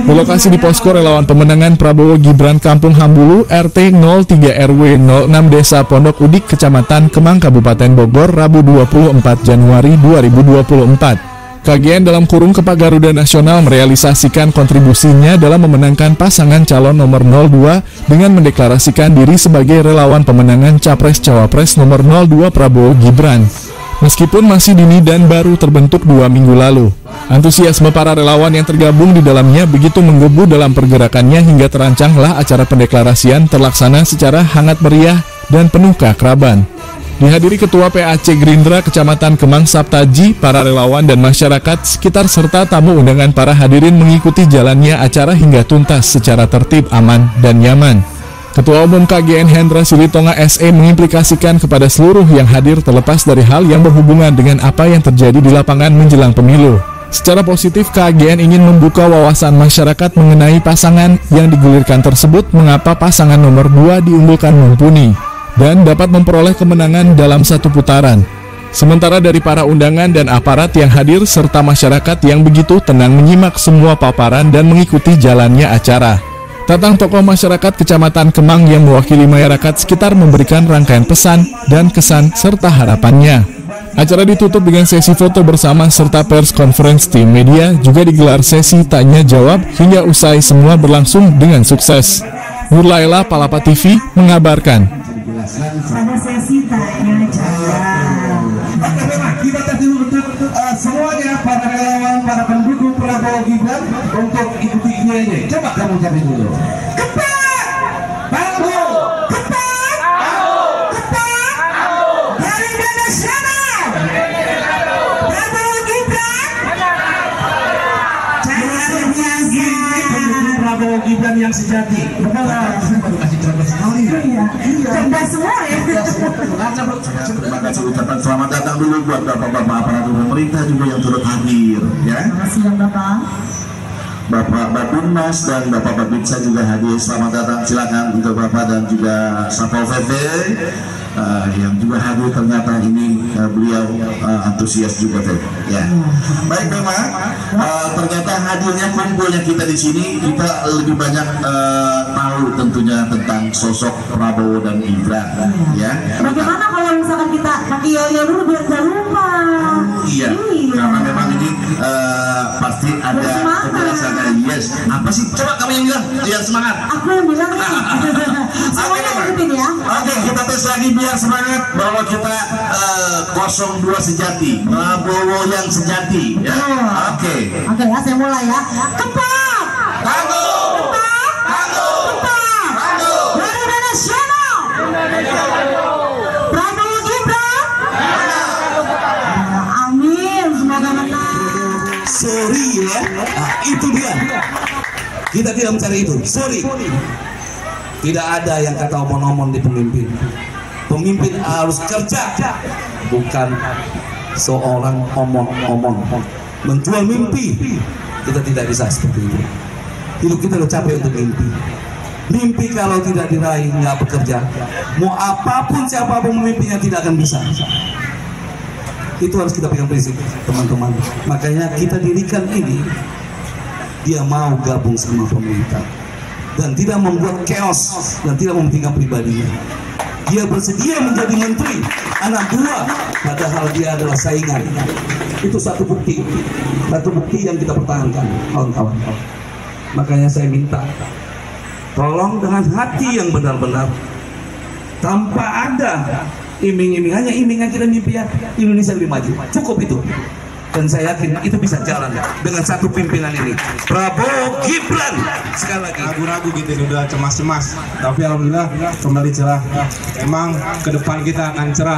Berlokasi di posko relawan pemenangan Prabowo Gibran Kampung Hambulu, RT 03 RW 06 Desa Pondok Udik, Kecamatan Kemang, Kabupaten Bogor, Rabu 24 Januari 2024. KGN dalam kurung Kepak Garuda Nasional merealisasikan kontribusinya dalam memenangkan pasangan calon nomor 02 dengan mendeklarasikan diri sebagai relawan pemenangan Capres-Cawapres nomor 02 Prabowo Gibran. Meskipun masih dini dan baru terbentuk 2 minggu lalu, antusiasme para relawan yang tergabung di dalamnya begitu menggebu dalam pergerakannya hingga terancanglah acara pendeklarasian terlaksana secara hangat meriah dan penuh keakraban. Dihadiri Ketua PAC Gerindra Kecamatan Kemang Saptaji, para relawan dan masyarakat sekitar serta tamu undangan para hadirin mengikuti jalannya acara hingga tuntas secara tertib, aman, dan nyaman. Ketua Umum KGN Hendra Silitonga SE mengimplikasikan kepada seluruh yang hadir terlepas dari hal yang berhubungan dengan apa yang terjadi di lapangan menjelang pemilu. Secara positif, KGN ingin membuka wawasan masyarakat mengenai pasangan yang digulirkan tersebut, mengapa pasangan nomor 2 diunggulkan mumpuni dan dapat memperoleh kemenangan dalam satu putaran. Sementara dari para undangan dan aparat yang hadir serta masyarakat yang begitu tenang menyimak semua paparan dan mengikuti jalannya acara. Tatang tokoh masyarakat Kecamatan Kemang yang mewakili masyarakat sekitar memberikan rangkaian pesan dan kesan serta harapannya. Acara ditutup dengan sesi foto bersama serta pers conference tim media, juga digelar sesi tanya jawab hingga usai semua berlangsung dengan sukses. Nur Laila, Palapa TV mengabarkan. Ada sesi tanya jawab. Kita tadi untuk semuanya, para relawan, para pendukung Prabowo Gibran untuk ikuti ini. Coba kamu cari dulu. Kepak, Prabowo, kepak, kepak, Garuda Nasional, Prabowo Gibran. Luar biasa. Pendukung Prabowo Gibran yang sejati. Betul lah. Baru kasih contoh sekali. Iya, cerdas semua ya. Terima kasih, ucapan selamat datang dulu buat bapak-bapak aparatur pemerintah juga yang turut hadir, ya. Terima kasih Bapak. Bapak Bapurnas dan Bapak Babinsa juga hadir. Selamat datang, silakan untuk Bapak dan juga Sapol VV yang juga hadir. Ternyata ini beliau antusias juga, ya. Baik, memang ternyata hadirnya kumpulnya kita di sini, kita lebih banyak tahu tentunya tentang sosok Prabowo dan Gibran, ya. Bagaimana kalau misalkan kita pakai yoyo dulu biar gak lupa? Iya, karena memang ini pasti ada penjelasannya. Yes, apa sih? Coba kamu yang bilang, biar semangat. Aku yang bilang nih. Semuanya ikutin ya. Oke, kita tes lagi biar semangat bahwa kita 02 sejati, Prabowo yang sejati. Ya. Oke. Oke ya, saya mulai ya. Kepak, Prabowo, kepak, kepak, Garuda Nasional, Prabowo Gibran. Amin, semoga menang. sorry ya. Nah, itu dia. Kita tidak mencari itu. Sorry. Tidak ada yang kata omong-omong di pemimpin. Pemimpin harus kerja, bukan seorang omong-omong. Menjual mimpi, kita tidak bisa seperti itu. Hidup kita udah capek untuk mimpi. Mimpi kalau tidak diraih, nggak bekerja, mau apapun siapapun mimpinya tidak akan bisa. Itu harus kita pegang prinsip, teman-teman. Makanya kita dirikan ini, dia mau gabung sama pemerintah dan tidak membuat chaos dan tidak mementingkan pribadinya. Dia bersedia menjadi menteri anak buah, padahal dia adalah saingan. Itu satu bukti yang kita pertahankan, kawan-kawan. Makanya saya minta, tolong dengan hati yang benar-benar, tanpa ada iming-iming, hanya imingan kita mimpi ya Indonesia lebih maju. Cukup itu. Dan saya yakin itu bisa jalan dengan satu pimpinan ini, Prabowo Gibran. Sekali lagi ragu-ragu gitu, sudah cemas-cemas, tapi alhamdulillah kembali cerah. Emang ke depan kita akan cerah.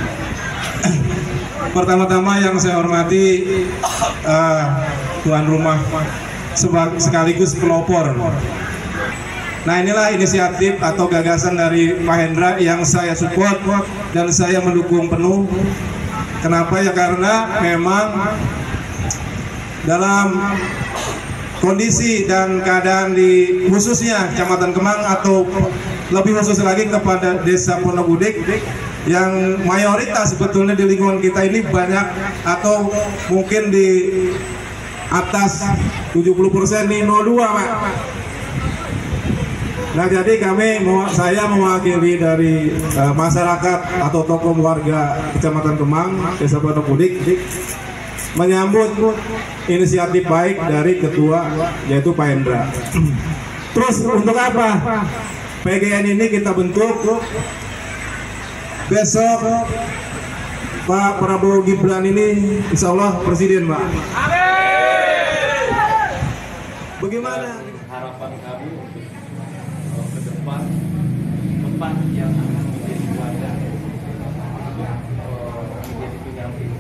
Pertama-tama yang saya hormati tuan rumah sekaligus pelopor. Nah, inilah inisiatif atau gagasan dari Pak Hendra yang saya support dan saya mendukung penuh. Kenapa? Ya karena memang dalam kondisi dan keadaan di khususnya Kecamatan Kemang atau lebih khusus lagi kepada Desa Pondok Udik yang mayoritas sebetulnya di lingkungan kita ini banyak atau mungkin di atas 70% nih 02 Pak. Nah jadi saya mewakili dari masyarakat atau tokoh warga Kecamatan Kemang, Desa Pondok Udik, menyambut inisiatif baik dari ketua yaitu Pak Hendra. Terus untuk apa PGN ini kita bentuk? Besok Pak Prabowo Gibran ini insya Allah presiden Pak. Bagaimana harapan kami untuk ke depan tempat yang akan menjadi wadah menjadi penyamping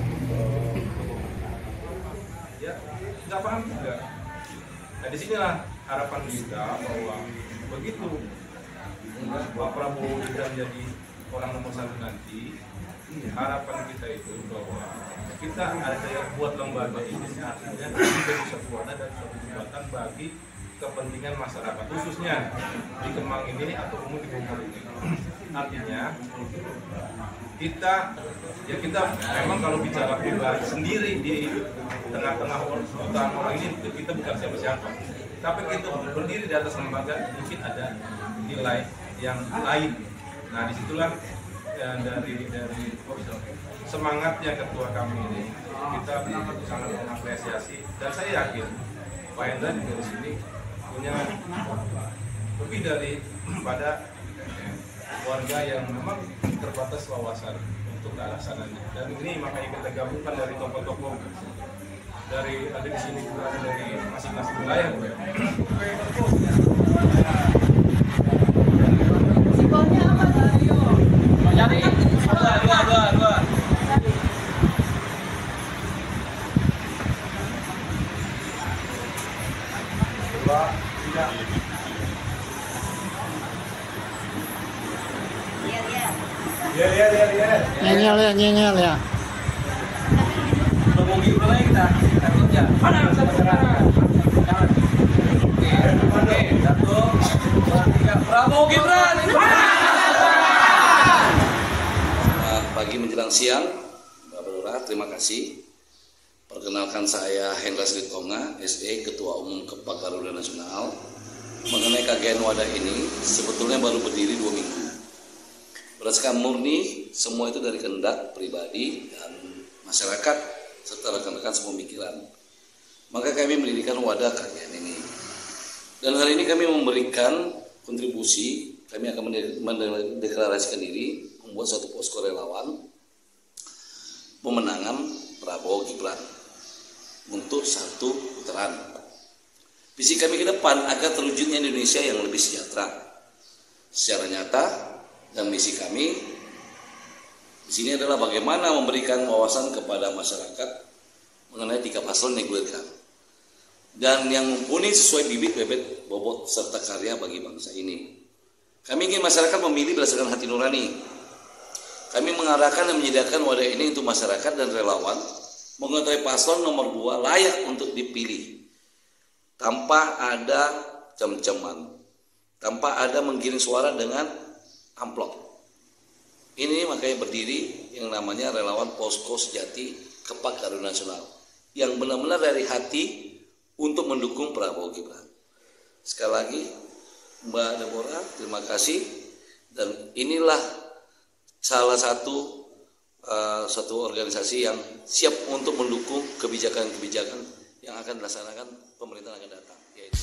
ya nggak paham juga. Nah disinilah harapan kita bahwa begitu Pak Prabowo Gibran jadi orang nomor 1 nanti, harapan kita itu bahwa kita ada yang buat lembaga ini artinya menjadi suatu wadah dan suatu jembatan bagi kepentingan masyarakat khususnya di Kemang ini atau umum di Bogor ini. Artinya kita memang kalau bicara pribadi sendiri di tengah-tengah jutaan orang ini kita bukan siapa-siapa, tapi kita berdiri di atas lembaga mungkin ada nilai yang lain. Nah disitulah dari semangatnya ketua kami ini kita sangat mengapresiasi, dan saya yakin Pak Hendra juga di sini punya lebih dari pada warga yang memang terbatas wawasan untuk ke arah sananya, dan ini makanya kita gabungkan dari tokoh-tokoh dari ada di sini juga dari masing-masing wilayah. Nyengel ya. Prabowo Gibran. Pagi menjelang siang, Mbak Lurah, terima kasih. Perkenalkan saya Hendra Sritonga, SE Ketua Umum Kepak Garuda Nasional. Mengenai KGN Wadah ini sebetulnya baru berdiri 2 minggu. Berdasarkan murni semua itu dari kehendak pribadi dan masyarakat serta rekan-rekan sepemikiran. Maka kami mendirikan wadah KGN ini. Dan hari ini kami memberikan kontribusi, kami akan mendeklarasikan diri membuat suatu posko relawan pemenangan Prabowo Gibran untuk 1 putaran. Visi kami ke depan agar terwujudnya Indonesia yang lebih sejahtera. Secara nyata dan misi kami di sini adalah bagaimana memberikan wawasan kepada masyarakat mengenai 3 paslon yang digulirkan dan yang mumpuni sesuai bibit-bibit bobot serta karya bagi bangsa ini. Kami ingin masyarakat memilih berdasarkan hati nurani. Kami mengarahkan dan menyediakan wadah ini untuk masyarakat dan relawan mengetahui paslon nomor 2 layak untuk dipilih tanpa ada cem-ceman, tanpa ada menggiring suara dengan amplop. Ini makanya berdiri yang namanya relawan posko sejati Kepak Garuda Nasional yang benar-benar dari hati untuk mendukung Prabowo Gibran. Sekali lagi Mbak Deborah, terima kasih, dan inilah salah satu organisasi yang siap untuk mendukung kebijakan-kebijakan yang akan dilaksanakan pemerintahan akan datang, yaitu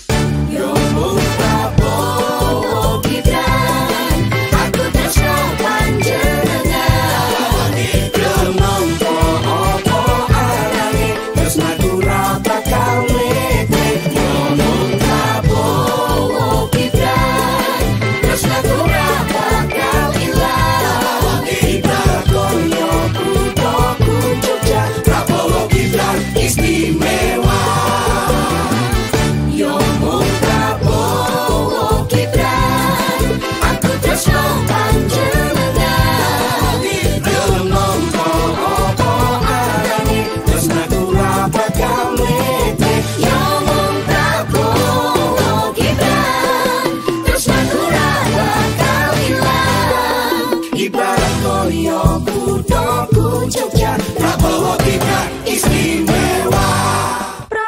Prabowo Gibran istimewa.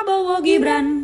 Gibran.